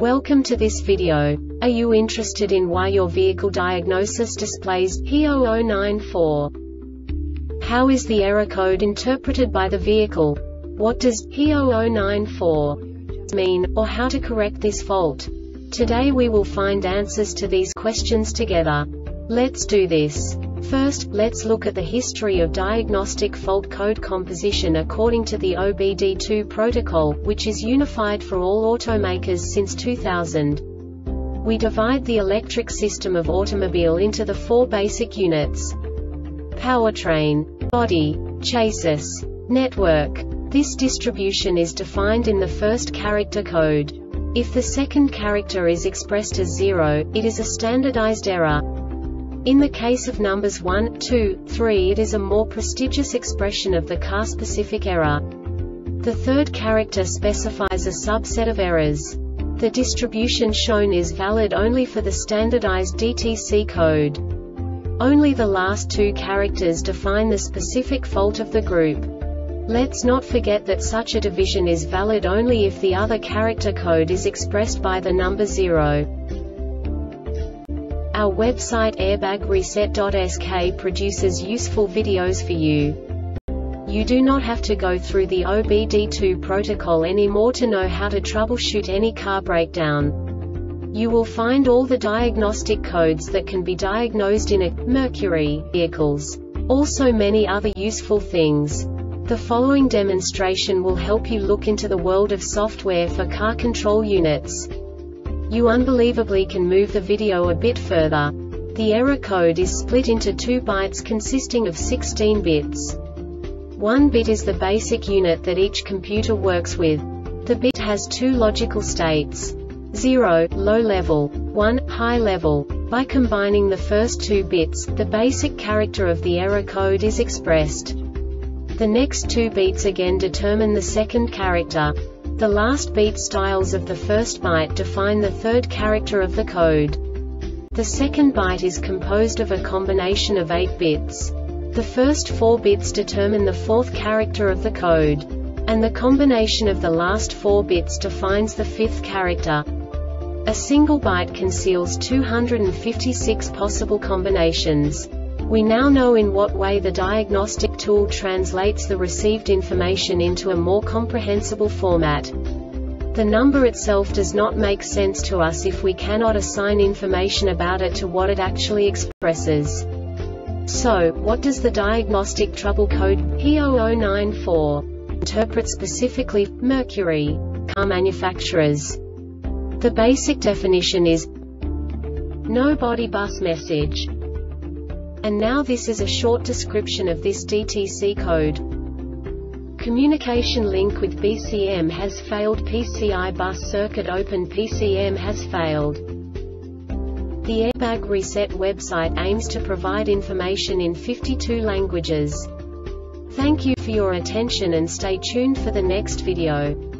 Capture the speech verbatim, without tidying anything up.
Welcome to this video. Are you interested in why your vehicle diagnosis displays P zero zero nine four? How is the error code interpreted by the vehicle? What does P zero zero nine four mean, or how to correct this fault? Today we will find answers to these questions together. Let's do this. First, let's look at the history of diagnostic fault code composition according to the O B D two protocol, which is unified for all automakers since two thousand. We divide the electric system of automobile into the four basic units: powertrain, body, chassis, network. This distribution is defined in the first character code. If the second character is expressed as zero, it is a standardized error. In the case of numbers one, two, three, it is a more prestigious expression of the car-specific error. The third character specifies a subset of errors. The distribution shown is valid only for the standardized D T C code. Only the last two characters define the specific fault of the group. Let's not forget that such a division is valid only if the other character code is expressed by the number zero. Our website airbag reset dot S K produces useful videos for you. You do not have to go through the O B D two protocol anymore to know how to troubleshoot any car breakdown. You will find all the diagnostic codes that can be diagnosed in a Mercury vehicles. Also many other useful things. The following demonstration will help you look into the world of software for car control units. You unbelievably can move the video a bit further. The error code is split into two bytes consisting of sixteen bits. One bit is the basic unit that each computer works with. The bit has two logical states: zero, low level, one, high level. By combining the first two bits, the basic character of the error code is expressed. The next two bits again determine the second character. The last beat styles of the first byte define the third character of the code. The second byte is composed of a combination of eight bits. The first four bits determine the fourth character of the code. And the combination of the last four bits defines the fifth character. A single byte conceals two hundred fifty-six possible combinations. We now know in what way the diagnostic tool translates the received information into a more comprehensible format. The number itself does not make sense to us if we cannot assign information about it to what it actually expresses. So, what does the diagnostic trouble code P zero zero nine four interpret specifically for Mercury car manufacturers? The basic definition is no body bus message. And now this is a short description of this D T C code. Communication link with B C M has failed. P C I bus circuit open. P C M has failed. The Airbag Reset website aims to provide information in fifty-two languages. Thank you for your attention and stay tuned for the next video.